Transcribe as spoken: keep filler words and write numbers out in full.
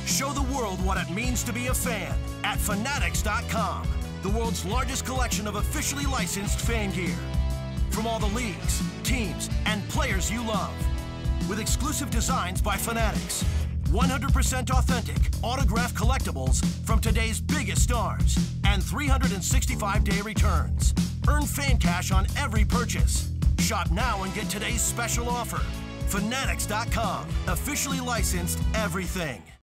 Show the world what it means to be a fan at Fanatics dot com, the world's largest collection of officially licensed fan gear. From all the leagues, teams, and players you love. With exclusive designs by Fanatics. one hundred percent authentic, autographed collectibles from today's biggest stars. And three hundred sixty-five day returns. Earn fan cash on every purchase. Shop now and get today's special offer. Fanatics dot com, officially licensed everything.